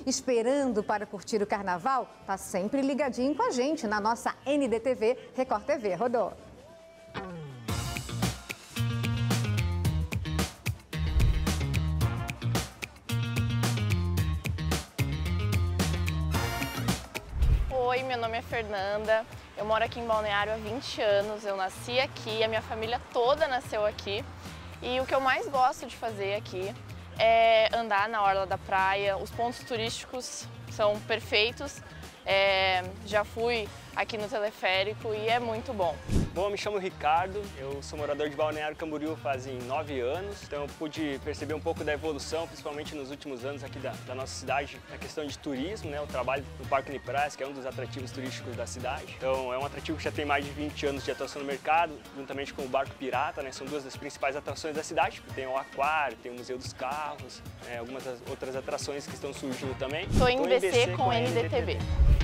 esperando para curtir o carnaval, tá sempre ligadinho com a gente na nossa NDTV Record TV. Rodou. Oi, meu nome é Fernanda, eu moro aqui em Balneário há 20 anos, eu nasci aqui, a minha família toda nasceu aqui e o que eu mais gosto de fazer aqui é andar na orla da praia, os pontos turísticos são perfeitos, já fui aqui no teleférico e é muito bom. Bom, eu me chamo Ricardo, eu sou morador de Balneário Camboriú fazem 9 anos, então eu pude perceber um pouco da evolução, principalmente nos últimos anos aqui da nossa cidade, na questão de turismo, né? O trabalho do Parque Unipraias, que é um dos atrativos turísticos da cidade. Então é um atrativo que já tem mais de 20 anos de atuação no mercado, juntamente com o Barco Pirata, né? São duas das principais atrações da cidade, tem o aquário, tem o Museu dos Carros, algumas outras atrações que estão surgindo também. Estou em BC com NDTV.